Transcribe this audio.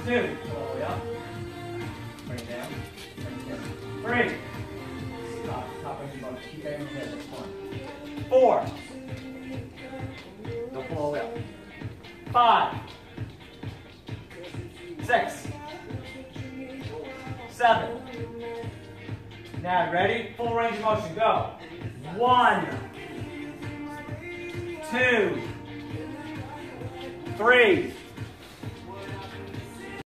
2, pull all the way up, bring it down, bring it down, 3, stop, top range of motion, keep aiming ahead, 1, 4, don't pull all the way up, 5, 6, 7, now ready, full range of motion, go, 1, 2, 3,